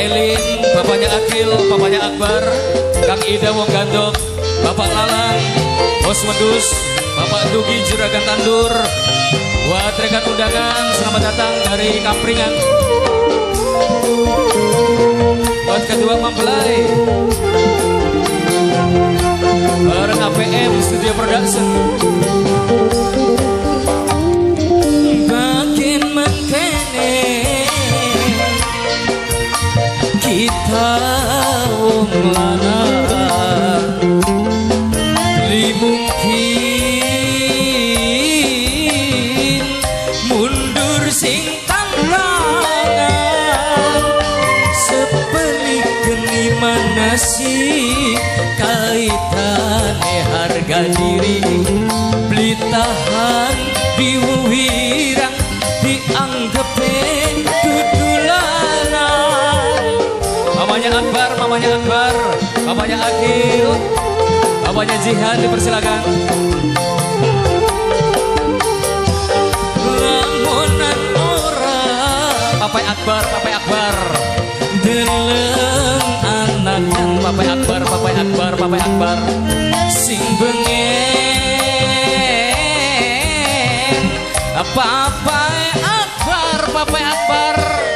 Elin, bapaknya Akil, bapaknya Akbar, Kang Ida Wong Gandok, Bapak Lalang, Bos Medus, Bapak Dugi Juragan Tandur. Buat rekan undangan, selamat datang dari Kampringan. Buat kedua mempelai bareng APM Studio Production. Makin mengkene kita wong lanang li mungkin mundur sing tantangan sepelik geni manasi kaitane harga diri beli tahan diwirang dianggap dudulanan. Mamanya Akbar, mamanya Akbar, bapaknya Akil, bapaknya Jihan dipersilakan. Lamunan ora Papai Akbar, Papai Akbar deleng anaknya Papai Akbar, Papai Akbar, Papai Akbar sing bengen Papai Akbar, Papai Akbar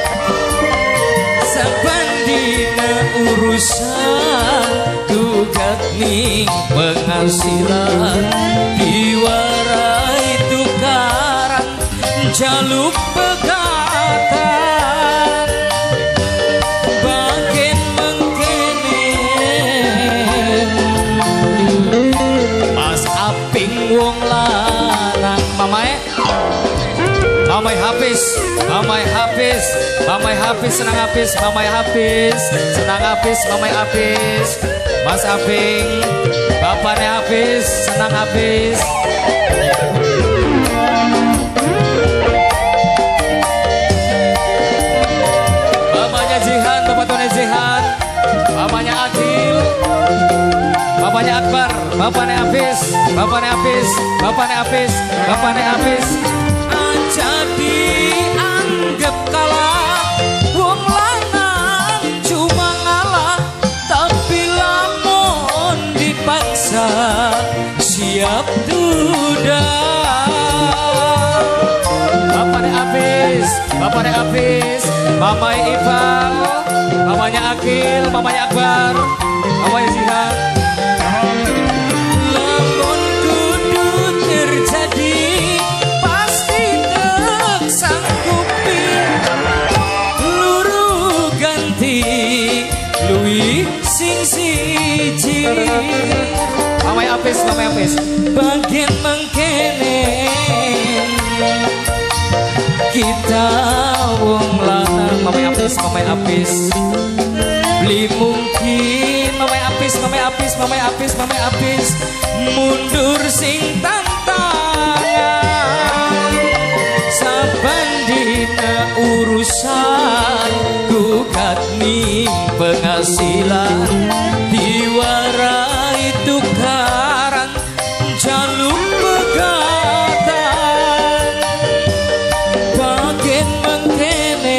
sabandina urusan tugas ning penghasilan diwarai tukaran jaluk pegatan bagian mengkene Mas Aping wong lanang mamae Mamai Hafiz, Mamai Hafiz, Mamai Hafiz senang Hafiz, Mamai Hafiz senang Hafiz, Mamai Hafiz, Mas Aping, bapaknya Hafiz senang Hafiz. Bapaknya Jihan, bapak Tony Jihan, bapaknya Adil, bapaknya Akbar, bapaknya Hafiz, bapaknya Hafiz, bapaknya Hafiz, bapaknya Hafiz. Jadi anggap kalah wong lanang cuma ngalah tapi lamun dipaksa siap duda. Bapaknya Hafiz, bapaknya Hafiz, mamanya Ival, mamanya Akil, mamanya Akbar, mamanya Zihan. Lamun kudu terjadi sing siji Mamai Apis, Mamai Apis bagian mengkene kita wong lanang Mamai Apis, Mamai Apis beli mungkin Mamai Apis, Mamai Apis, Mamai Apis, Mamai Apis mundur sing tantangan sabandina urusan gugat ning penghasilan diwarai tukaran jaluk pegatan bagian mengkene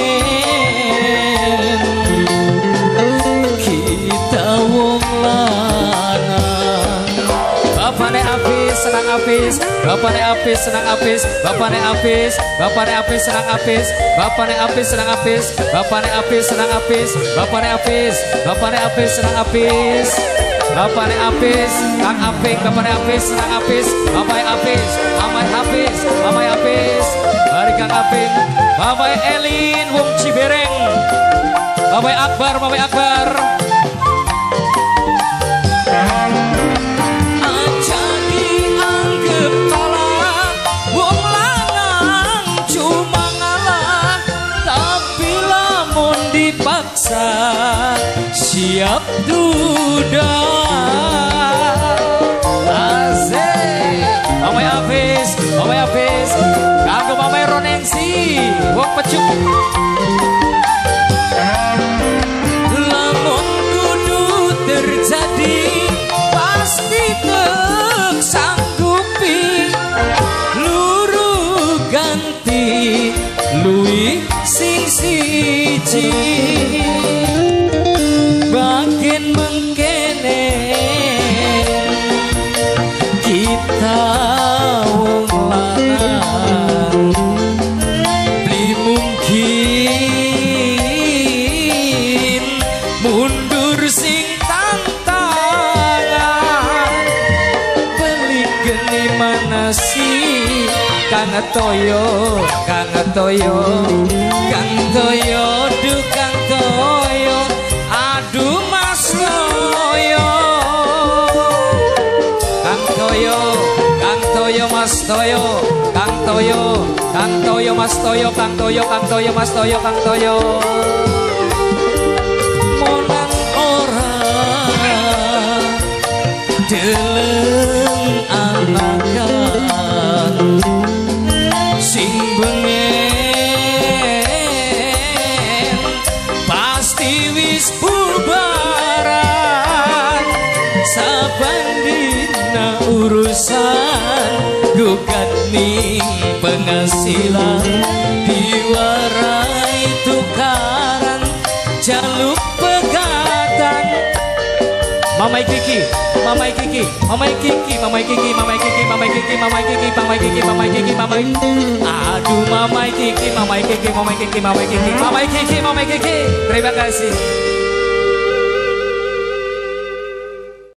kita wong lanang bapaknya Apis senang Apis, bapaknya Apis senang Apis, bapaknya Apis, bapaknya Apis senang Apis, bapaknya Apis senang Apis, bapaknya Apis senang Apis, bapaknya Apis, bapaknya Apis senang Apis, bapaknya Apis, Kang Apik, bapaknya Apis senang Apis, bapaknya Apis, mamai Apis, mamai Apis, dari Kang Apik, mamai Elin, Wong Cibereng, mamai Akbar, mamai Akbar. Siap duda asik Mamai Hafiz, Mamai Hafiz kanggo Mamai Ronengsi wong pecuk lamun kudu terjadi pasti tek sanggupi luru ganti luwih sing siji mundur sing tantangan beli geni manasi Kang Toyo Kang Toyo Kang Toyo duh Kang Toyo aduh Mas Toyo Kang Toyo Kang Toyo Mas Toyo Kang Toyo Kang Toyo Mas Toyo Kang Toyo Kang Toyo Mas Toyo Kang Toyo monan orang deleng anakan sing bengen pasti wis bubaran sabandina urusan gugat ning penghasilan diwarai tukaran jaluk pegatan Mamai Kiki Mamai Kiki Mamai Kiki Mamai Kiki Mamai Kiki Mamai Kiki Mamai Kiki Mamai Kiki Mamai Kiki Mamai aduh Mamai Kiki Mamai Kiki Mamai Kiki Mamai Kiki Mamai Kiki Mamai Kiki terima kasih